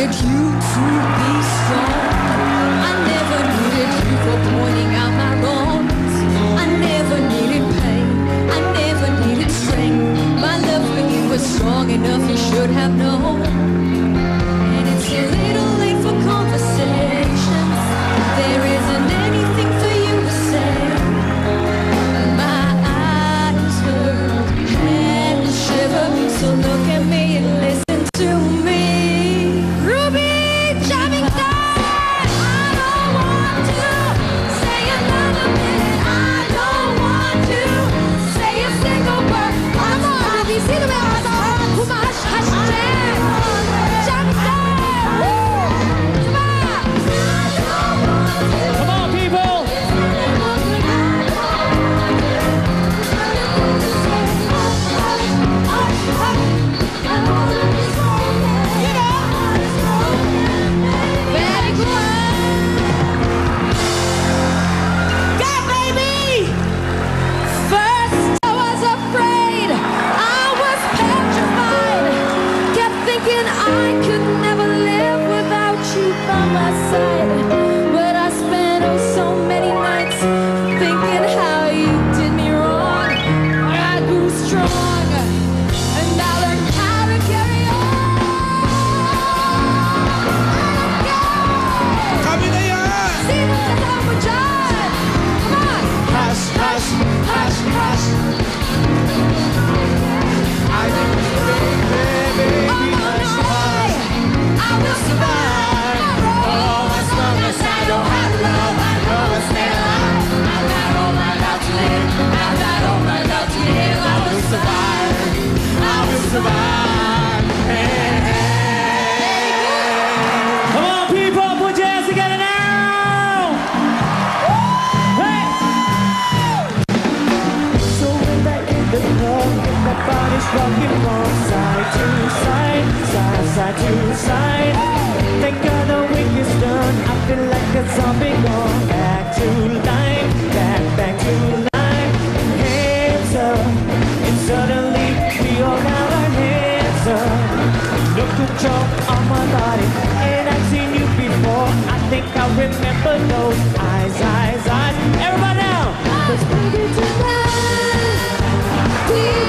needed you to be strong. I never needed you for pointing out my wrongs. I never needed pain, I never needed strength. My love for you was strong enough, you should have known. And it's a little late for conversations. There isn't anything for you to say. My eyes hurt, hands shiver, so look at me and listen to me. Ruby Jamington, I don't want to say another minute. I don't want to say a single word. Come on, Ruby, see the way I saw. Kumash, hashtag Jamington. Come on. Come on, people. Very good. Yeah, baby. First I was afraid, I was petrified. Kept thinking I could never live without you by my side. But I spent so many nights thinking how you did me wrong. I grew strong, and I learned how to carry on. See the love with joy. Come on. Hush, hush, hush, hush. I think baby, I will survive. oh, as long as I don't have love, I know I'll stay alive. I've got all my love to live. I've got all my love to live. I will survive. I will survive. Hey, hey. Come on, people, put your hands together now. Hey. So when I hit the club, my body's rocking from side to side, side to side. Thank God the week is done. I feel like a zombie going back to life, back to life. Hands up, and suddenly we all got our hands up. No control on my body, and I've seen you before. I think I remember those eyes. Everybody now. Let's bring it tonight. We